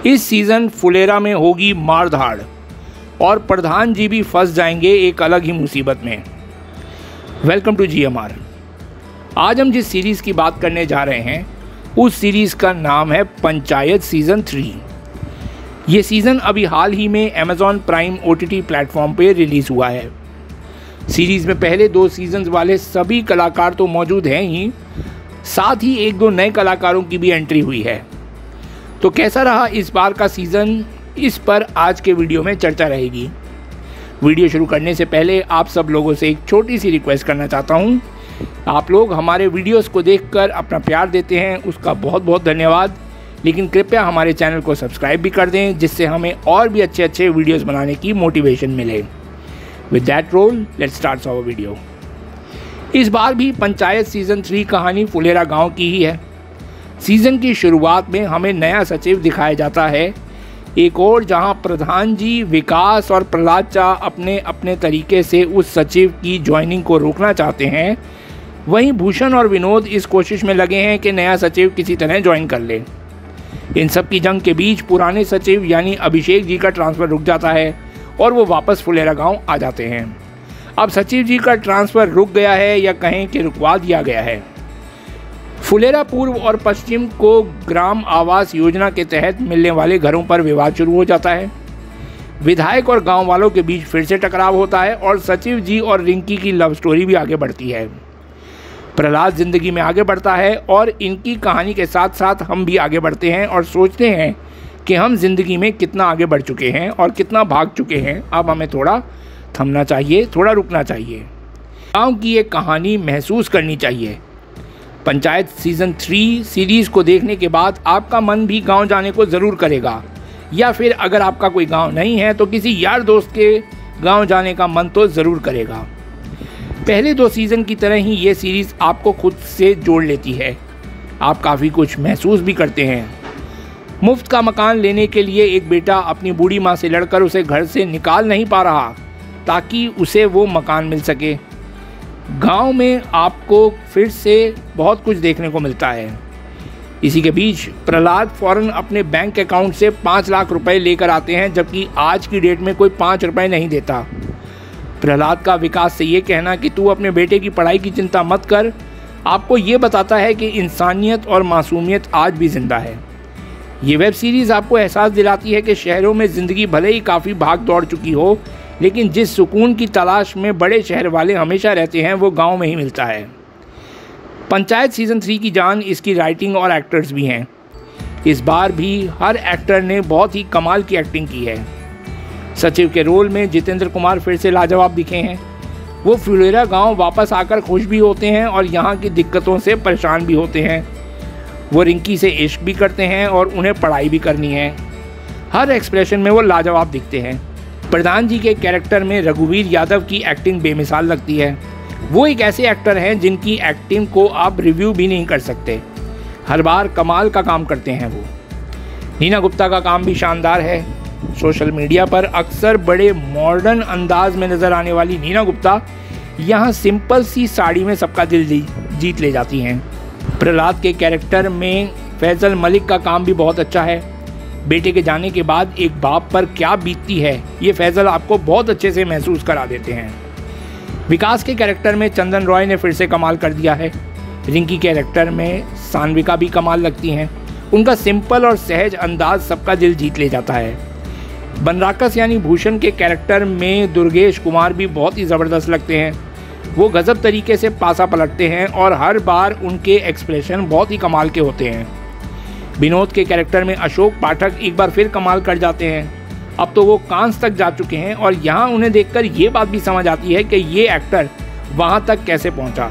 इस सीज़न फुलेरा में होगी मारधाड़ और प्रधान जी भी फंस जाएंगे एक अलग ही मुसीबत में। Welcome to GMR। आज हम जिस सीरीज़ की बात करने जा रहे हैं उस सीरीज़ का नाम है पंचायत सीज़न 3। ये सीज़न अभी हाल ही में Amazon प्राइम OTT प्लेटफॉर्म पे रिलीज़ हुआ है। सीरीज़ में पहले 2 सीज़न्स वाले सभी कलाकार तो मौजूद हैं ही, साथ ही 1-2 नए कलाकारों की भी एंट्री हुई है। तो कैसा रहा इस बार का सीज़न, इस पर आज के वीडियो में चर्चा रहेगी। वीडियो शुरू करने से पहले आप सब लोगों से एक छोटी सी रिक्वेस्ट करना चाहता हूं। आप लोग हमारे वीडियोस को देखकर अपना प्यार देते हैं, उसका बहुत बहुत धन्यवाद। लेकिन कृपया हमारे चैनल को सब्सक्राइब भी कर दें, जिससे हमें और भी अच्छे अच्छे वीडियोस बनाने की मोटिवेशन मिले। With that roll let's start our video. इस बार भी पंचायत सीज़न 3 कहानी फुलेरा गांव की ही है। सीज़न की शुरुआत में हमें नया सचिव दिखाया जाता है। एक और जहां प्रधान जी, विकास और प्रहलाद चा अपने अपने तरीके से उस सचिव की ज्वाइनिंग को रोकना चाहते हैं, वहीं भूषण और विनोद इस कोशिश में लगे हैं कि नया सचिव किसी तरह ज्वाइन कर ले। इन सब की जंग के बीच पुराने सचिव यानी अभिषेक जी का ट्रांसफ़र रुक जाता है और वो वापस फुलेरा गांव आ जाते हैं। अब सचिव जी का ट्रांसफ़र रुक गया है या कहें कि रुकवा दिया गया है। फुलेरा पूर्व और पश्चिम को ग्राम आवास योजना के तहत मिलने वाले घरों पर विवाद शुरू हो जाता है। विधायक और गांव वालों के बीच फिर से टकराव होता है और सचिव जी और रिंकी की लव स्टोरी भी आगे बढ़ती है। प्रहलाद जिंदगी में आगे बढ़ता है और इनकी कहानी के साथ साथ हम भी आगे बढ़ते हैं और सोचते हैं कि हम जिंदगी में कितना आगे बढ़ चुके हैं और कितना भाग चुके हैं। अब हमें थोड़ा थमना चाहिए, थोड़ा रुकना चाहिए, गाँव की एक कहानी महसूस करनी चाहिए। पंचायत सीज़न 3 सीरीज़ को देखने के बाद आपका मन भी गांव जाने को ज़रूर करेगा, या फिर अगर आपका कोई गांव नहीं है तो किसी यार दोस्त के गांव जाने का मन तो ज़रूर करेगा। पहले 2 सीज़न की तरह ही ये सीरीज़ आपको खुद से जोड़ लेती है। आप काफ़ी कुछ महसूस भी करते हैं। मुफ्त का मकान लेने के लिए एक बेटा अपनी बूढ़ी माँ से लड़कर उसे घर से निकाल नहीं पा रहा ताकि उसे वो मकान मिल सके। गांव में आपको फिर से बहुत कुछ देखने को मिलता है। इसी के बीच प्रहलाद फौरन अपने बैंक अकाउंट से 5 लाख रुपए लेकर आते हैं, जबकि आज की डेट में कोई 5 रुपए नहीं देता। प्रहलाद का विकास से ये कहना कि तू अपने बेटे की पढ़ाई की चिंता मत कर, आपको ये बताता है कि इंसानियत और मासूमियत आज भी ज़िंदा है। ये वेब सीरीज़ आपको एहसास दिलाती है कि शहरों में ज़िंदगी भले ही काफ़ी भाग दौड़ चुकी हो, लेकिन जिस सुकून की तलाश में बड़े शहर वाले हमेशा रहते हैं वो गांव में ही मिलता है। पंचायत सीज़न 3 की जान इसकी राइटिंग और एक्टर्स भी हैं। इस बार भी हर एक्टर ने बहुत ही कमाल की एक्टिंग की है। सचिव के रोल में जितेंद्र कुमार फिर से लाजवाब दिखे हैं। वो फुलेरा गांव वापस आकर खुश भी होते हैं और यहाँ की दिक्कतों से परेशान भी होते हैं। वो रिंकी से इश्क भी करते हैं और उन्हें पढ़ाई भी करनी है। हर एक्सप्रेशन में वो लाजवाब दिखते हैं। प्रधान जी के कैरेक्टर में रघुवीर यादव की एक्टिंग बेमिसाल लगती है। वो एक ऐसे एक्टर हैं जिनकी एक्टिंग को आप रिव्यू भी नहीं कर सकते। हर बार कमाल का काम करते हैं वो। नीना गुप्ता का काम भी शानदार है। सोशल मीडिया पर अक्सर बड़े मॉडर्न अंदाज में नज़र आने वाली नीना गुप्ता यहाँ सिंपल सी साड़ी में सबका दिल जीत ले जाती हैं। प्रहलाद के कैरेक्टर में फैजल मलिक का काम भी बहुत अच्छा है। बेटे के जाने के बाद एक बाप पर क्या बीतती है ये फैजल आपको बहुत अच्छे से महसूस करा देते हैं। विकास के कैरेक्टर में चंदन रॉय ने फिर से कमाल कर दिया है। रिंकी कैरेक्टर में सान्विका भी कमाल लगती हैं। उनका सिंपल और सहज अंदाज सबका दिल जीत ले जाता है। बनराकस यानी भूषण के कैरेक्टर में दुर्गेश कुमार भी बहुत ही ज़बरदस्त लगते हैं। वो गजब तरीके से पासा पलटते हैं और हर बार उनके एक्सप्रेशन बहुत ही कमाल के होते हैं। विनोद के कैरेक्टर में अशोक पाठक एक बार फिर कमाल कर जाते हैं। अब तो वो कांस तक जा चुके हैं और यहाँ उन्हें देखकर ये बात भी समझ आती है कि ये एक्टर वहाँ तक कैसे पहुँचा।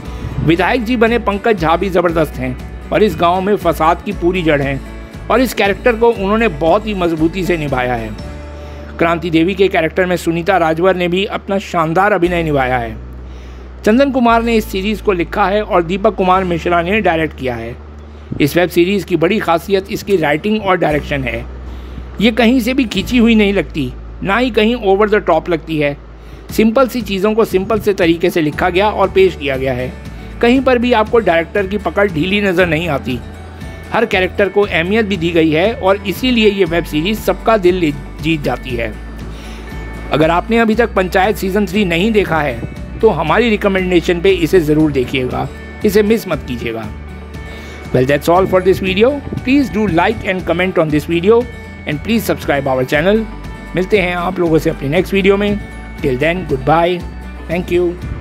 विधायक जी बने पंकज झा भी ज़बरदस्त हैं और इस गांव में फसाद की पूरी जड़ हैं और इस कैरेक्टर को उन्होंने बहुत ही मजबूती से निभाया है। क्रांति देवी के कैरेक्टर में सुनीता राजवर ने भी अपना शानदार अभिनय निभाया है। चंदन कुमार ने इस सीरीज़ को लिखा है और दीपक कुमार मिश्रा ने डायरेक्ट किया है। इस वेब सीरीज़ की बड़ी खासियत इसकी राइटिंग और डायरेक्शन है। ये कहीं से भी खींची हुई नहीं लगती, ना ही कहीं ओवर द टॉप लगती है। सिंपल सी चीज़ों को सिंपल से तरीके से लिखा गया और पेश किया गया है। कहीं पर भी आपको डायरेक्टर की पकड़ ढीली नज़र नहीं आती। हर कैरेक्टर को अहमियत भी दी गई है और इसीलिए ये वेब सीरीज़ सबका दिल जीत जाती है। अगर आपने अभी तक पंचायत सीज़न 3 नहीं देखा है तो हमारी रिकमेंडेशन पे इसे ज़रूर देखिएगा, इसे मिस मत कीजिएगा। Well, that's all for this video. Please do like and comment on this video and please subscribe our channel. मिलते हैं आप लोगों से अपनी नेक्स्ट वीडियो में। Till then, goodbye. Thank you.